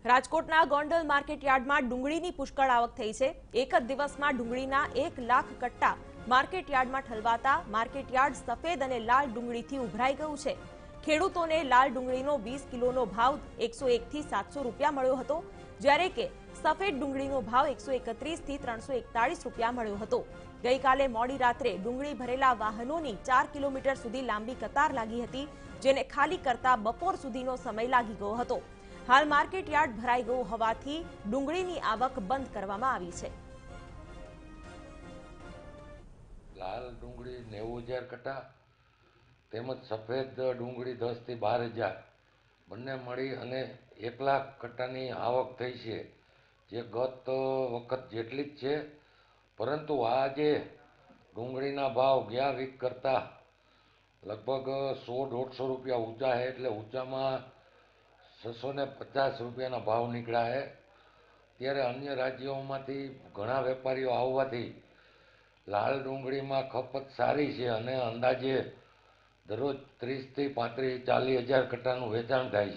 રાજકોટના ગોંડલ માર્કેટયાર્ડમાં ડુંગળીની પુષ્કળ આવક થઈ છે। એક જ દિવસમાં ડુંગળીના 1 લાખ કટ્ટા માર્કેટયાર્ડમાં ઠલવાતા માર્કેટયાર્ડ સફેદ અને લાલ ડુંગળીથી ઉભરાઈ ગયું છે। ખેડૂતોને લાલ ડુંગળીનો 20 કિલોનો ભાવ 101 થી 700 રૂપિયા મળ્યો હતો, જ્યારે કે સફેદ ડુંગળીનો ભાવ 131 થી 341 રૂપિયા મળ્યો હતો। ગઈકાલે મોડી રાત્રે ડુંગળી ભરેલા વાહનોની 4 કિલોમીટર સુધી લાંબી કતાર લાગી હતી, જેને ખાલી કરતા બપોર સુધીનો સમય લાગી ગયો હતો। हाल मार्केटयार्ड भराई गયું होवाथी डूंगळीनी आवक बंद करवामां आवी छे। लाल डूंगળી 90,000 कट्टा તેમજ સફેદ ડુંગળી 10 થી 12,000 બંને મળી અને 1 લાખ કટ્ટાની આવક થઈ છે, જે ગત વખત જેટલી જ છે। પરંતુ આજે ડુંગળીના ભાવ ગયા વીક કરતા લગભગ 100-150 રૂપિયા ઊંચા છે, એટલે ઊંચામાં 650 રૂપિયાના ભાવ નીકળ્યા છે। ત્યારે અન્ય રાજ્યોમાંથી ઘણા વેપારીઓ આવવાથી લાલ ડુંગળીમાં ખપત સારી છે અને અંદાજે દરરોજ 30 થી 35-40 હજાર કટ્ટાનું વેચાણ થાય છે।